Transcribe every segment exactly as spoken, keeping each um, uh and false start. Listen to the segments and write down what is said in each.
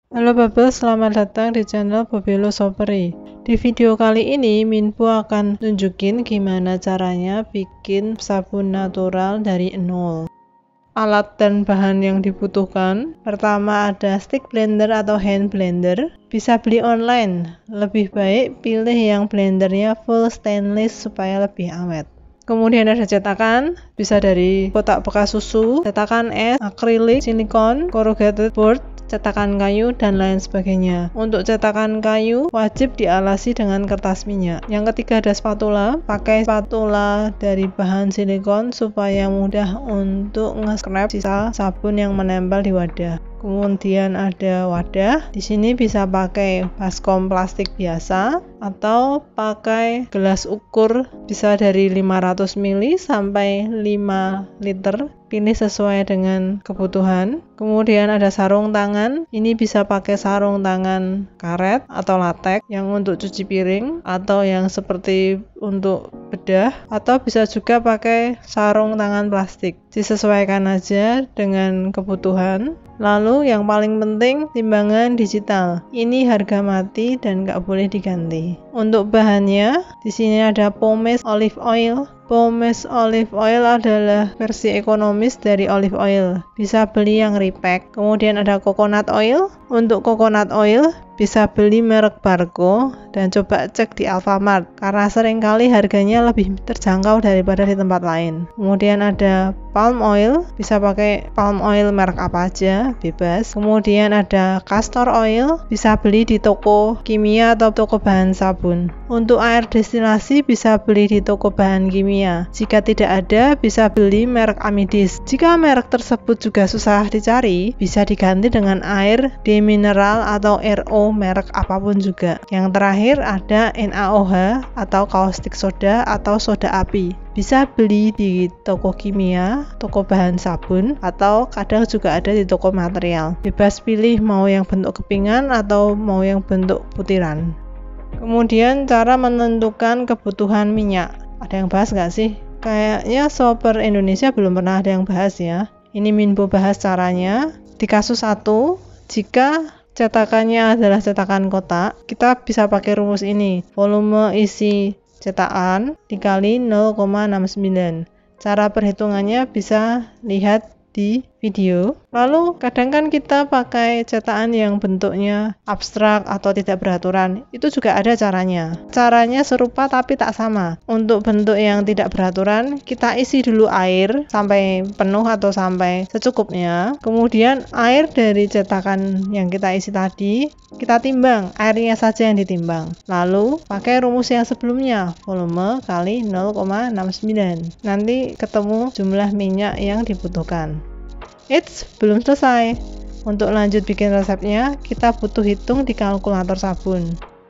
Halo Babel, selamat datang di channel Babelo Shoppery. Di video kali ini Minpu akan tunjukin gimana caranya bikin sabun natural dari nol. Alat dan bahan yang dibutuhkan, pertama ada stick blender atau hand blender, bisa beli online. Lebih baik pilih yang blendernya full stainless supaya lebih awet. Kemudian ada cetakan, bisa dari kotak bekas susu, cetakan es, akrilik, silikon, corrugated board, cetakan kayu, dan lain sebagainya. Untuk cetakan kayu wajib dialasi dengan kertas minyak. Yang ketiga ada spatula, pakai spatula dari bahan silikon supaya mudah untuk nge-scrap sisa sabun yang menempel di wadah. Kemudian ada wadah, di sini bisa pakai baskom plastik biasa atau pakai gelas ukur, bisa dari lima ratus mililiter sampai lima liter, pilih sesuai dengan kebutuhan. Kemudian ada sarung tangan, ini bisa pakai sarung tangan karet atau latex yang untuk cuci piring atau yang seperti untuk bedah, atau bisa juga pakai sarung tangan plastik, disesuaikan aja dengan kebutuhan. Lalu yang paling penting timbangan digital, ini harga mati dan nggak boleh diganti. Untuk bahannya di sini ada pomace olive oil. Pomace olive oil adalah versi ekonomis dari olive oil, bisa beli yang repack. Kemudian ada coconut oil. Untuk coconut oil bisa beli merek Bargo dan coba cek di Alfamart karena seringkali harganya lebih terjangkau daripada di tempat lain. Kemudian ada palm oil, bisa pakai palm oil merek apa aja, bebas. Kemudian ada castor oil, bisa beli di toko kimia atau toko bahan sabun. Untuk air destilasi bisa beli di toko bahan kimia. Jika tidak ada, bisa beli merek Amidis. Jika merek tersebut juga susah dicari, bisa diganti dengan air demineral atau R O merek apapun juga. Yang terakhir ada N A O H atau caustic soda atau soda api. Bisa beli di toko kimia, toko bahan sabun, atau kadang juga ada di toko material. Bebas pilih mau yang bentuk kepingan atau mau yang bentuk butiran. Kemudian cara menentukan kebutuhan minyak. Ada yang bahas nggak sih? Kayaknya shopper Indonesia belum pernah ada yang bahas ya. Ini Minpu bahas caranya. Di kasus satu, jika cetakannya adalah cetakan kotak, kita bisa pakai rumus ini. Volume isi cetakan dikali nol koma enam sembilan. Cara perhitungannya bisa lihat di video. Lalu kadang kan kita pakai cetakan yang bentuknya abstrak atau tidak beraturan, itu juga ada caranya. Caranya serupa tapi tak sama. Untuk bentuk yang tidak beraturan, kita isi dulu air sampai penuh atau sampai secukupnya. Kemudian air dari cetakan yang kita isi tadi kita timbang, airnya saja yang ditimbang. Lalu pakai rumus yang sebelumnya, volume kali nol koma enam sembilan. Nanti ketemu jumlah minyak yang dibutuhkan. Eits, belum selesai. Untuk lanjut bikin resepnya, kita butuh hitung di kalkulator sabun.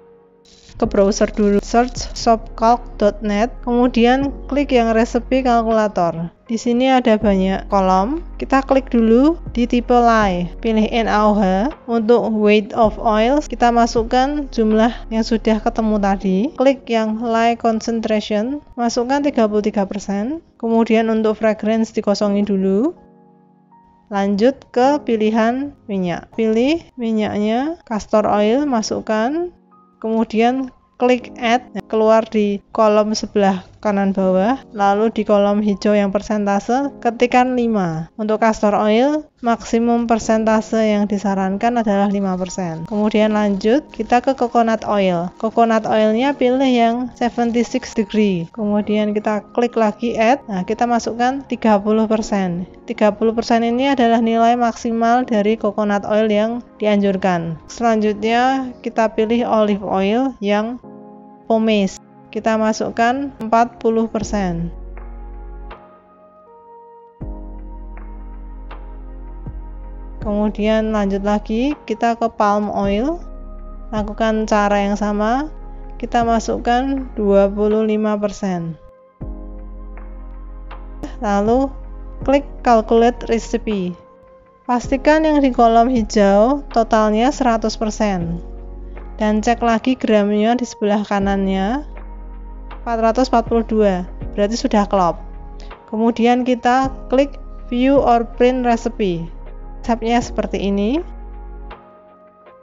Ke browser dulu, search shopcalc dot net, kemudian klik yang resepi kalkulator. Di sini ada banyak kolom. Kita klik dulu di tipe lye, pilih N A O H. Untuk weight of oil, kita masukkan jumlah yang sudah ketemu tadi. Klik yang lye concentration, masukkan tiga puluh tiga persen. Kemudian untuk fragrance dikosongin dulu. Lanjut ke pilihan minyak. Pilih minyaknya, castor oil, masukkan. Kemudian klik add, keluar di kolom sebelah kanan bawah, lalu di kolom hijau yang persentase ketikkan lima. Untuk castor oil, maksimum persentase yang disarankan adalah lima persen. Kemudian lanjut kita ke coconut oil. Coconut oilnya pilih yang tujuh puluh enam degree. Kemudian kita klik lagi add. Nah, kita masukkan tiga puluh persen. tiga puluh persen ini adalah nilai maksimal dari coconut oil yang dianjurkan. Selanjutnya kita pilih olive oil yang pomace. Kita masukkan empat puluh persen. Kemudian lanjut lagi kita ke palm oil. Lakukan cara yang sama. Kita masukkan dua puluh lima persen. Lalu klik calculate recipe. Pastikan yang di kolom hijau totalnya seratus persen. Dan cek lagi gramnya di sebelah kanannya empat ratus empat puluh dua, berarti sudah klop. Kemudian kita klik view or print recipe. Resepnya seperti ini.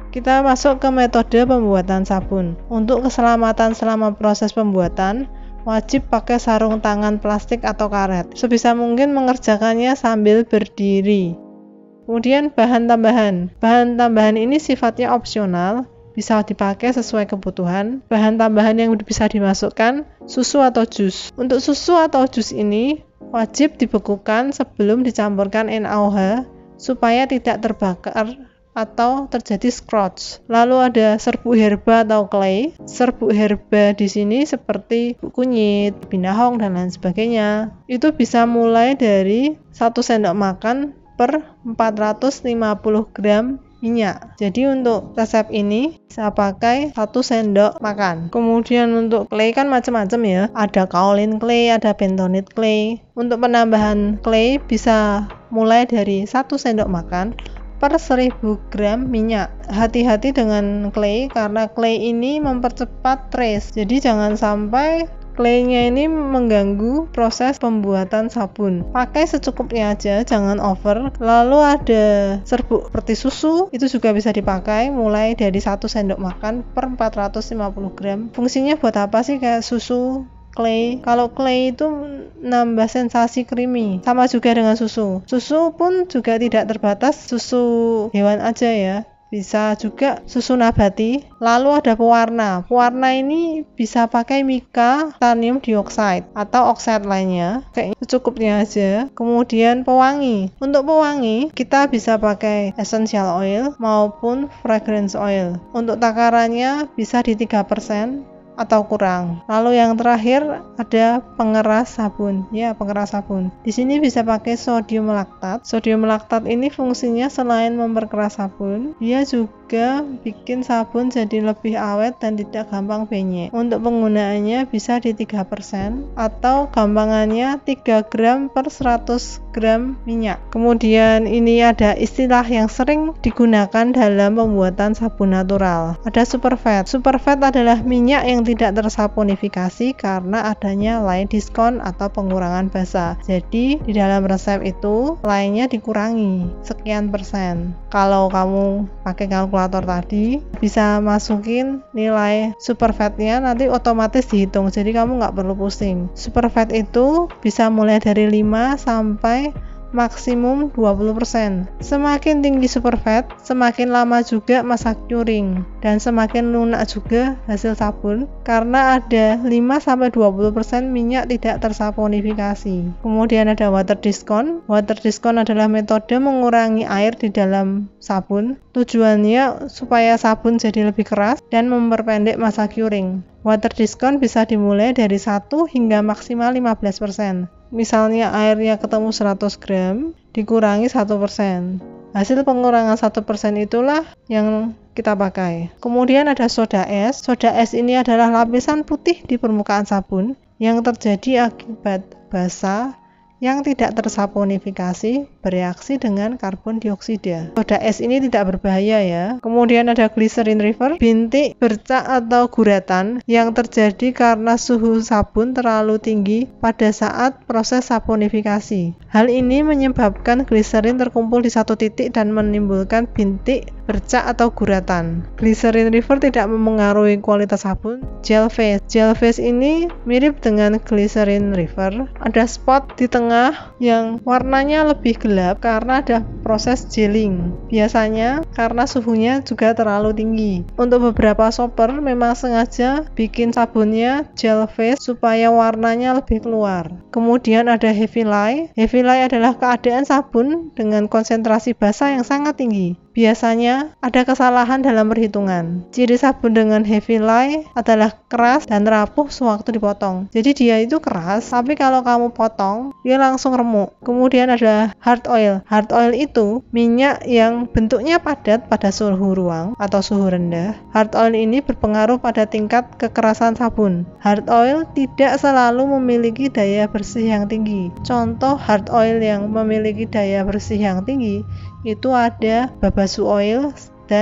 Kita masuk ke metode pembuatan sabun. Untuk keselamatan selama proses pembuatan, wajib pakai sarung tangan plastik atau karet. Sebisa mungkin mengerjakannya sambil berdiri. Kemudian bahan tambahan. Bahan tambahan ini sifatnya opsional, bisa dipakai sesuai kebutuhan. Bahan tambahan yang bisa dimasukkan, susu atau jus. Untuk susu atau jus ini wajib dibekukan sebelum dicampurkan N A O H supaya tidak terbakar atau terjadi scorch. Lalu ada serbuk herba atau clay. Serbuk herba di sini seperti kunyit, binahong dan lain sebagainya. Itu bisa mulai dari satu sendok makan per empat ratus lima puluh gram minyak. Jadi untuk resep ini saya pakai satu sendok makan. Kemudian untuk clay kan macam-macam ya. Ada kaolin clay, ada bentonite clay. Untuk penambahan clay bisa mulai dari satu sendok makan per seribu gram minyak. Hati-hati dengan clay karena clay ini mempercepat trace. Jadi jangan sampai claynya ini mengganggu proses pembuatan sabun. Pakai secukupnya aja, jangan over. Lalu ada serbuk seperti susu, itu juga bisa dipakai mulai dari satu sendok makan per empat ratus lima puluh gram. Fungsinya buat apa sih kayak susu? Clay, kalau clay itu nambah sensasi creamy, sama juga dengan susu. Susu pun juga tidak terbatas susu hewan aja ya, bisa juga susu nabati. Lalu ada pewarna. Pewarna ini bisa pakai mica, titanium dioxide atau oxide lainnya, kayak secukupnya aja. Kemudian pewangi. Untuk pewangi kita bisa pakai essential oil maupun fragrance oil. Untuk takarannya bisa di tiga persen atau kurang. Lalu yang terakhir ada pengeras sabun. Ya, pengeras sabun. Di sini bisa pakai sodium laktat. Sodium laktat ini fungsinya selain memperkeras sabun, dia juga bikin sabun jadi lebih awet dan tidak gampang benyek. Untuk penggunaannya bisa di tiga persen atau gampangannya tiga gram per seratus gram minyak. Kemudian ini ada istilah yang sering digunakan dalam pembuatan sabun natural. Ada superfat. Superfat adalah minyak yang tidak tersaponifikasi karena adanya line diskon atau pengurangan basa. Jadi di dalam resep itu lainnya dikurangi sekian persen. Kalau kamu pakai kalkulator tadi bisa masukin nilai superfatnya, nanti otomatis dihitung. Jadi kamu nggak perlu pusing. Superfat itu bisa mulai dari lima sampai maksimum dua puluh persen. Semakin tinggi superfat, semakin lama juga masa curing dan semakin lunak juga hasil sabun karena ada lima sampai dua puluh persen minyak tidak tersaponifikasi. Kemudian ada water discount. Water discount adalah metode mengurangi air di dalam sabun. Tujuannya supaya sabun jadi lebih keras dan memperpendek masa curing. Water discount bisa dimulai dari satu hingga maksimal lima belas persen. Misalnya airnya ketemu seratus gram, dikurangi satu persen. Hasil pengurangan satu persen itulah yang kita pakai. Kemudian ada soda es. Soda es ini adalah lapisan putih di permukaan sabun yang terjadi akibat basa yang tidak tersaponifikasi bereaksi dengan karbon dioksida. Soda es ini tidak berbahaya ya. Kemudian ada glycerin river, bintik, bercak atau guratan yang terjadi karena suhu sabun terlalu tinggi pada saat proses saponifikasi. Hal ini menyebabkan glycerin terkumpul di satu titik dan menimbulkan bintik, bercak atau guratan. Glycerin river tidak memengaruhi kualitas sabun. Gel phase. Gel phase ini mirip dengan glycerin river. Ada spot di tengah yang warnanya lebih gelap karena ada proses gelling. Biasanya karena suhunya juga terlalu tinggi. Untuk beberapa shopper memang sengaja bikin sabunnya gel phase supaya warnanya lebih keluar. Kemudian ada heavy lye. Heavy lye adalah keadaan sabun dengan konsentrasi basa yang sangat tinggi. Biasanya ada kesalahan dalam perhitungan. Ciri sabun dengan heavy lye adalah keras dan rapuh sewaktu dipotong. Jadi dia itu keras, tapi kalau kamu potong, dia langsung remuk. Kemudian ada hard oil. Hard oil itu minyak yang bentuknya padat pada suhu ruang atau suhu rendah. Hard oil ini berpengaruh pada tingkat kekerasan sabun. Hard oil tidak selalu memiliki daya bersih yang tinggi. Contoh hard oil yang memiliki daya bersih yang tinggi itu ada babasu oil dan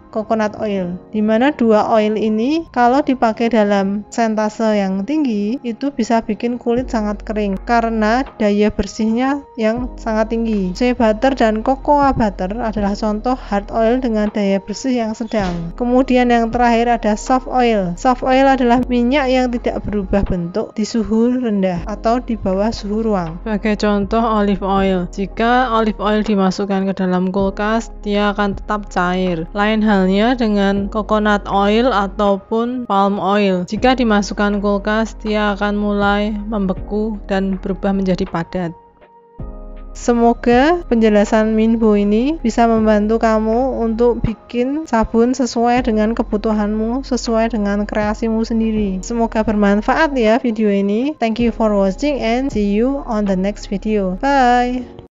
coconut oil, dimana dua oil ini kalau dipakai dalam persentase yang tinggi itu bisa bikin kulit sangat kering karena daya bersihnya yang sangat tinggi. Shea butter dan cocoa butter adalah contoh hard oil dengan daya bersih yang sedang. Kemudian yang terakhir ada soft oil. Soft oil adalah minyak yang tidak berubah bentuk di suhu rendah atau di bawah suhu ruang. Sebagai contoh olive oil, jika olive oil dimasukkan ke dalam kulkas, dia akan tetap cair. Lain halnya dengan coconut oil ataupun palm oil. Jika dimasukkan kulkas, dia akan mulai membeku dan berubah menjadi padat. Semoga penjelasan Minbo ini bisa membantu kamu untuk bikin sabun sesuai dengan kebutuhanmu, sesuai dengan kreasimu sendiri. Semoga bermanfaat ya video ini. Thank you for watching and see you on the next video. Bye!